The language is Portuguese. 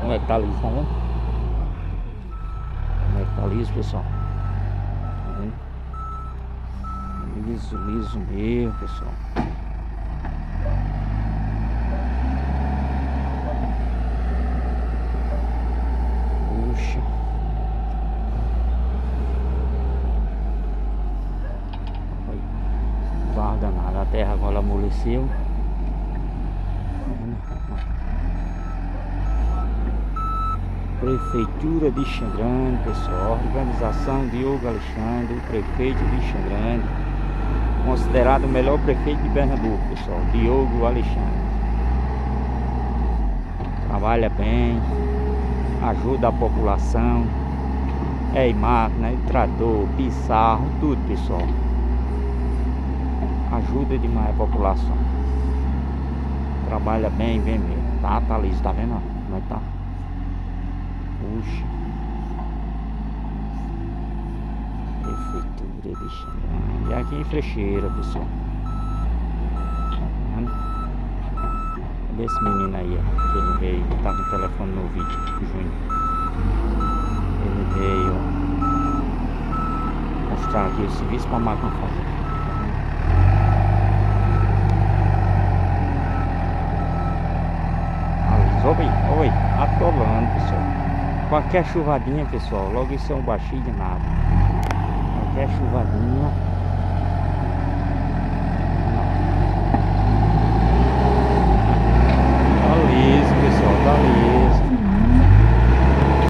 Como é que tá liso, tá vendo? Como é que tá liso, pessoal? Tá vendo? Liso, liso mesmo, pessoal. Puxa. Guarda nada, a terra agora amoleceu. Prefeitura de Xangrande, pessoal. Organização Diogo Alexandre, o prefeito de Xangrande, considerado o melhor prefeito de Pernambuco, pessoal. Diogo Alexandre. Trabalha bem, ajuda a população. É em máquina, é trator, pissarro, tudo, pessoal. Ajuda demais a população. Trabalha bem, bem mesmo. Tá liso, tá vendo? Como é que tá? Puxa. Prefeitura de Xangrande. E aqui em Frecheira, pessoal. Tá vendo? Cadê esse menino aí, ó? Que ele veio, tá com o telefone no vídeo, Júnior. Ele veio mostrar aqui o serviço pra máquina fazer. Oi, atolando, pessoal. Qualquer chuvadinha, pessoal, logo isso é um baixinho de nada. Qualquer chuvadinha